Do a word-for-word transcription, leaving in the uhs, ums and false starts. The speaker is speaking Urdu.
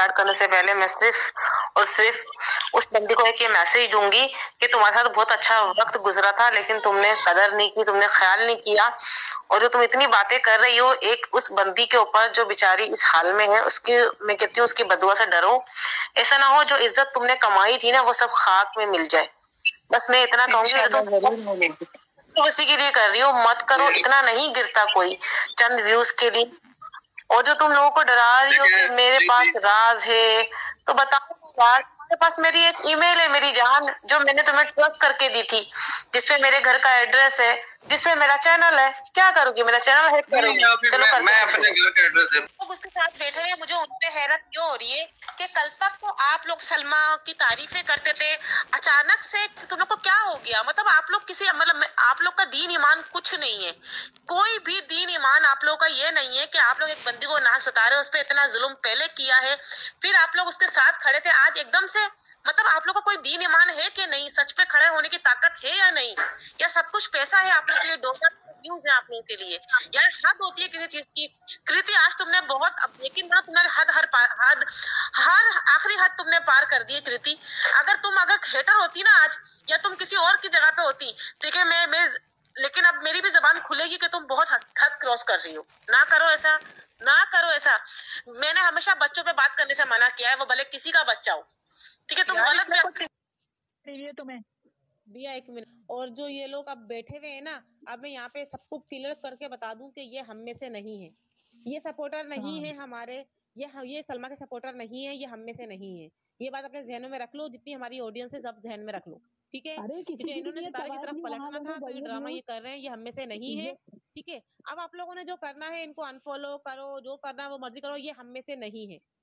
اسٹارٹ کرنے سے پہلے میں صرف اور صرف اس بندی کو ایک یہ میسج دوں گی کہ تمہارے ساتھ بہت اچھا وقت گزرا تھا لیکن تم نے قدر نہیں کی، تم نے خیال نہیں کیا، اور جو تم اتنی باتیں کر رہی ہو ایک اس بندی کے اوپر جو بیچاری اس حال میں ہے اس کی میں کہتی ہوں اس کی بددعا سے ڈرو. ایسا نہ ہو جو عزت تم نے کمائی تھی نا وہ سب خاک میں مل جائے. بس میں اتنا کہوں گی تو تم اسی کے لیے کر رہی ہو، مت کرو، اتنا نہیں گرتا کوئی چند ویوز کے لیے. اور جو تم لوگوں کو ڈرا رہی ہو کہ میرے پاس راز ہے تو بتاؤ راز. میرے پاس میری ایک ای میل ہے میری جان جو میں نے تمہیں ٹرسٹ کر کے دی تھی، جس پہ میرے گھر کا ایڈریس ہے، جس پہ میرا چینل ہے. کیا کرو گی؟ میرا چینل ہیک کرو گی؟ چلو کر میں اپنے گھر کا ایڈریس دے لوگ اس کے ساتھ بیٹھے ہیں. مجھے ان پہ حیرت کیوں ہو رہی ہے کہ کل تک تو آپ لوگ سلمہ کی تعریفیں کرتے تھے، اچانک سے تم لوگ کو کیا ہو گیا؟ مطلب آپ لوگ کسی مطلب آپ لوگ کا دین ایمان کچھ نہیں ہے، کوئی بھی دین ایمان آپ لوگوں کا یہ نہیں ہے کہ آپ لوگ ایک بندی کو ناک ستا رہے ہو، اس پہ اتنا ظلم پہلے کیا ہے، پھر آپ لوگ اس کے ساتھ کھڑے تھے، آج ایک دم سے مطلب آپ لوگ کا کوئی دین ایمان ہے کہ نہیں؟ سچ پہ کھڑے ہونے کی طاقت ہے یا نہیں؟ یا سب کچھ پیسہ ہے آپ لوگ کے لیے؟ ڈونر ویوز ہیں آپ لوگوں کے لیے؟ یار حد ہوتی ہے کسی چیز کی. کرتی آج تم نے بہت اب لیکن نہ تم نے حد ہر حد ہر آخری حد تم نے پار کر دی ہے کرتی. اگر تم اگر ہیٹر ہوتی نا آج یا تم کسی اور کی جگہ پہ ہوتی دیکھیں میں میں لیکن اب میری بھی زبان کھلے گی کہ تم بہت حد کراس کر رہی ہو. نہ کرو ایسا، نہ کرو ایسا. میں نے ہمیشہ بچوں پہ بات کرنے سے منع کیا ہے، وہ بھلے کسی کا بچہ ہو. ٹھیک ہے؟ تم غلط میں تمہیں دیا ایک منٹ. اور جو یہ لوگ اب بیٹھے ہوئے ہیں نا، اب میں یہاں پہ سب کو کلیئر کر کے بتا دوں کہ یہ ہم میں سے نہیں ہے، یہ سپورٹر نہیں ہے ہمارے، یہ یہ سلمہ کے سپورٹر نہیں ہے، یہ ہم میں سے نہیں ہے. یہ بات اپنے ذہنوں میں رکھ لو، جتنی ہماری آڈینس ہے سب ذہن میں رکھ لو. ٹھیک ہے؟ کیونکہ انہوں نے ستارے کی طرف پلٹنا تھا تو یہ ڈرامہ یہ کر رہے ہیں، یہ ہم میں سے نہیں ہے. ٹھیک ہے؟ اب آپ لوگوں نے جو کرنا ہے ان کو انفالو کرو، جو کرنا ہے وہ مرضی کرو، یہ ہم میں سے نہیں ہے.